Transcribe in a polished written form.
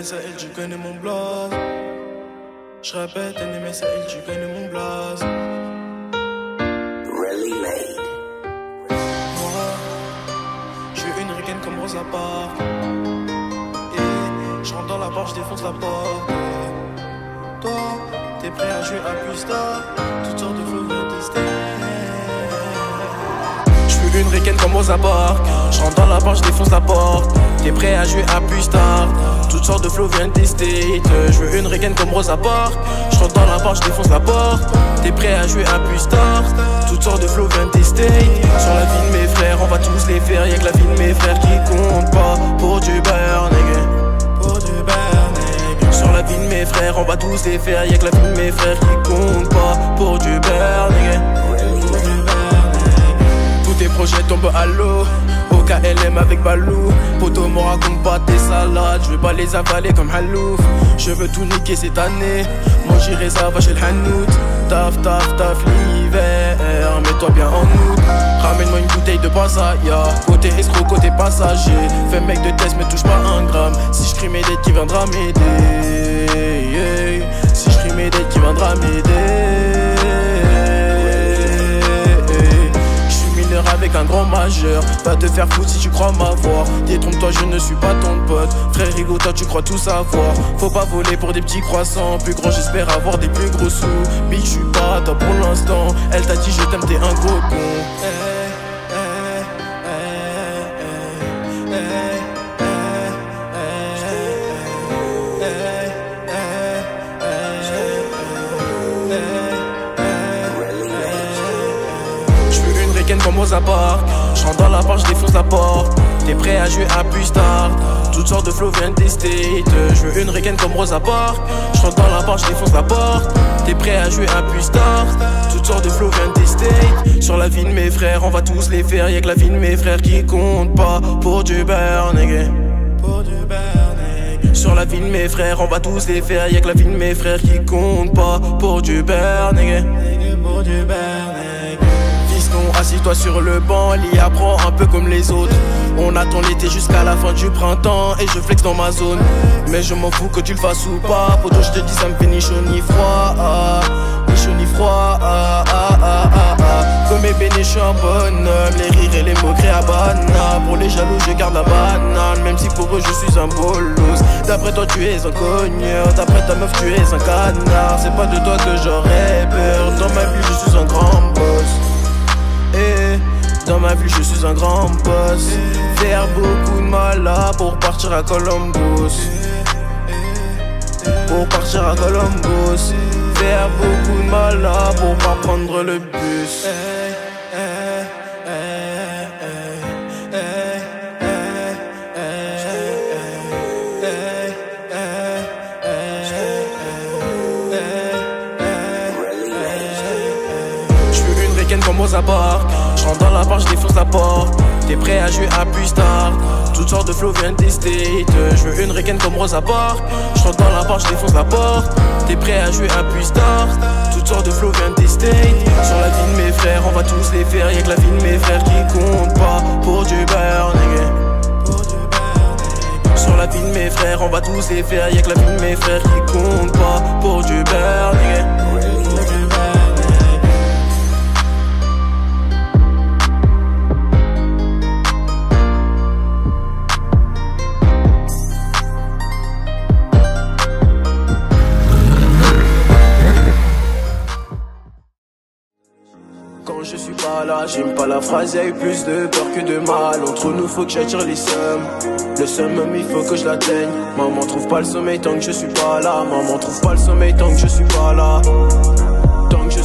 NMSAL, tu connais mon blaze. J'répète, NMSAL, tu connais mon blaze. Really made. Moi, j'veux une ricaine comme Rosa Parks. Et j'rentre dans la barre, j'défonce la porte. Toi, t'es prêt à jouer à plus tard. Toutes sortes de flots viennent tester. J'veux une ricaine comme Rosa Parks. J'rentre dans la barre, j'défonce la porte. T'es prêt à jouer à plus tard. Toutes sortes de flows viennent tester. J'veux une ricaine comme Rosa Parks. J'rentre dans la barre, j'défonce la porte. T'es prêt à jouer à plus tard. Toutes sortes de flows viennent tester. Sur la vie de mes frères, on va tous les faire. Y'a que la vie de mes frères qui compte pas. Pour du beurre, nigga. Pour du beurre, nigga. Sur la vie de mes frères, on va tous les faire. Y'a que la vie de mes frères qui compte pas. Pour du beurre, nigga. Pour du beurre, nigga. Tous tes projets tombent à l'eau. KLM avec Balou. Poto me raconte pas tes salades. Je vais pas les avaler comme Halouf. Je veux tout niquer cette année. Moi j'irai ça va chez le Hanout. Taf taf taf l'hiver. Mets-toi bien en août. Ramène-moi une bouteille de Passaya. Côté escroc, côté passager. Fais mec de test mais touche pas un gramme. Si je crie mes dettes qui viendra m'aider. Si je crie mes dettes qui viendra m'aider. Avec un grand majeur, va te faire foutre si tu crois m'avoir. Détrompe-toi, je ne suis pas ton pote. Frère Rigo, toi tu crois tout savoir. Faut pas voler pour des petits croissants. Plus grand, j'espère avoir des plus gros sous. Bitch, je suis pas à toi pour l'instant. Elle t'a dit je t'aime, t'es un gros con. Comme Rosa Parks, j'rentre dans la barre, j'défonce la porte. T'es prêt à jouer à plus tard. Toutes sortes de flows viennent tester. J'veux une ricaine comme Rosa Parks. J'rentre dans la barre, j'défonce la porte. T'es prêt à jouer à plus tard. Toutes sortes de flows viennent tester. Sur la vie de mes frères, on va tous les faire. Y'a que la vie de mes frères qui compte pas. Pour du beurre, nigga. Pour du beurre, nigga. Sur la vie de mes frères, on va tous les faire. Y'a que la vie de mes frères qui compte pas. Pour du beurre, nigga. Pour du beurre, nigga. Assis-toi sur le banc, l'IA apprend un peu comme les autres. On attend l'été jusqu'à la fin du printemps et je flex dans ma zone. Mais je m'en fous que tu le fasses ou pas. Poto, je te dis ça me fait ni chaud ni froid. Ni chaud ni froid. Comme mes bénis, je suis un bonhomme. Les rires et les moqueries à banane. Pour les jaloux, je garde la banane. Même si pour eux, je suis un bolos. D'après toi, tu es un cogneur. D'après ta meuf, tu es un canard. C'est pas de toi que j'aurais peur. Dans ma vie, je suis un grand boss. Dans ma vie je suis un grand boss. Faire beaucoup de mal là pour partir à Columbus. Pour partir à Columbus. Faire beaucoup de mal là pour pas prendre le bus. J'veux une ricaine comme Rosa Parks. J'rentre dans la barre, j'défonce la porte. T'es prêt à jouer à plus tard. Toutes sortes de flows viennent tester. J'veux une ricaine comme Rosa Parks. J'rentre dans la barre, j'défonce la porte. T'es prêt à jouer à plus tard. Toutes sortes de flows viennent tester. Sur la vie de mes frères, on va tous les faire. Y'a que la vie de mes frères qui compte pas. Pour du beurre, nigga. Pour du beurre, nigga. Sur la vie de mes frères, on va tous les faire. Y'a que la vie de mes frères qui compte pas. Pour du beurre, nigga. Quand je suis pas là, j'aime pas la phrase, y'a eu plus de peur que de mal. Entre nous faut que j'attire les sommes. Le summum il faut que je l'atteigne. Maman trouve pas le sommeil tant que je suis pas là. Maman trouve pas le sommeil tant que je suis pas là. Tant que je